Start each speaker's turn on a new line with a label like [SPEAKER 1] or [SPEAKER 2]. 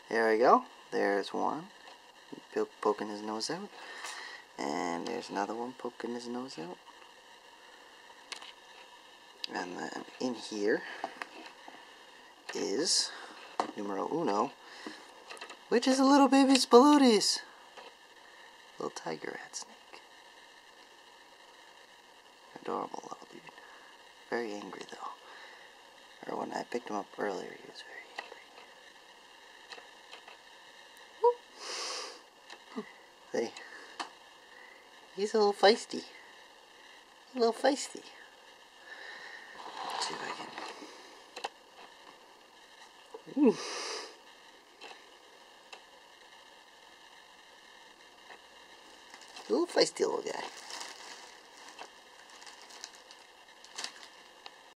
[SPEAKER 1] There we go. There's one poking his nose out. And there's another one poking his nose out. And then in here is numero uno, which is a little baby Spilotes. Little tiger rat snake. Adorable little dude. Very angry though. Or when I picked him up earlier, he was very angry. See? He's a little feisty. A little feisty. Let's see if I can. Ooh. A little feisty little guy.